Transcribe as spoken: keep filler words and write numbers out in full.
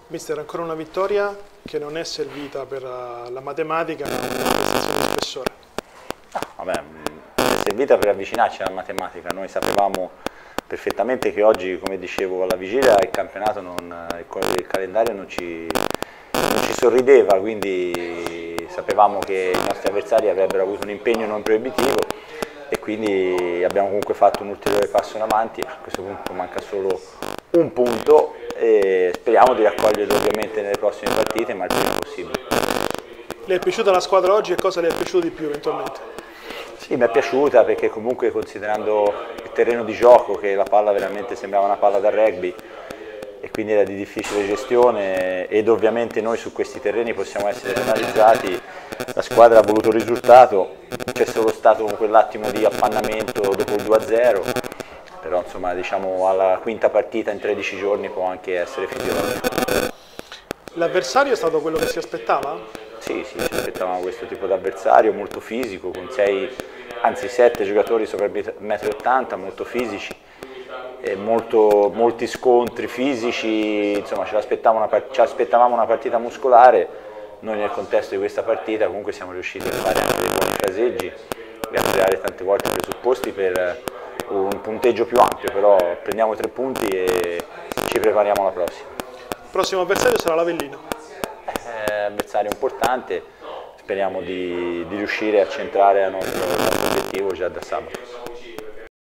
Mister, ancora una vittoria che non è servita per la matematica, ma una prestazione di spessore. Ah, vabbè, è servita per avvicinarci alla matematica. Noi sapevamo perfettamente che oggi, come dicevo alla vigilia, il campionato, non, il, il calendario non ci, non ci sorrideva, quindi sapevamo che i nostri avversari avrebbero avuto un impegno non proibitivo e quindi abbiamo comunque fatto un ulteriore passo in avanti. A questo punto manca solo un punto e speriamo di raccoglierlo ovviamente nelle prossime partite, ma il prima possibile. Le è piaciuta la squadra oggi e cosa le è piaciuto di più eventualmente? Sì, mi è piaciuta perché comunque, considerando il terreno di gioco, che la palla veramente sembrava una palla da rugby e quindi era di difficile gestione, ed ovviamente noi su questi terreni possiamo essere penalizzati, la squadra ha voluto il risultato, c'è solo stato quell'attimo di appannamento dopo il due a zero, però insomma diciamo alla quinta partita in tredici giorni può anche essere fisiologico. L'avversario è stato quello che si aspettava? Sì, sì, ci aspettavamo questo tipo di avversario, molto fisico, con sei, anzi sette giocatori sopra il metro e ottanta, molto fisici, e molto, molti scontri fisici, insomma ci aspettavamo una, ci aspettavamo una partita muscolare. Noi nel contesto di questa partita comunque siamo riusciti a fare anche dei buoni fraseggi e a creare tante volte i presupposti per un punteggio più ampio, però prendiamo tre punti e ci prepariamo alla prossima. Il prossimo avversario sarà l'Avellino. È un avversario importante, speriamo di, di riuscire a centrare il nostro, il nostro obiettivo già da sabato.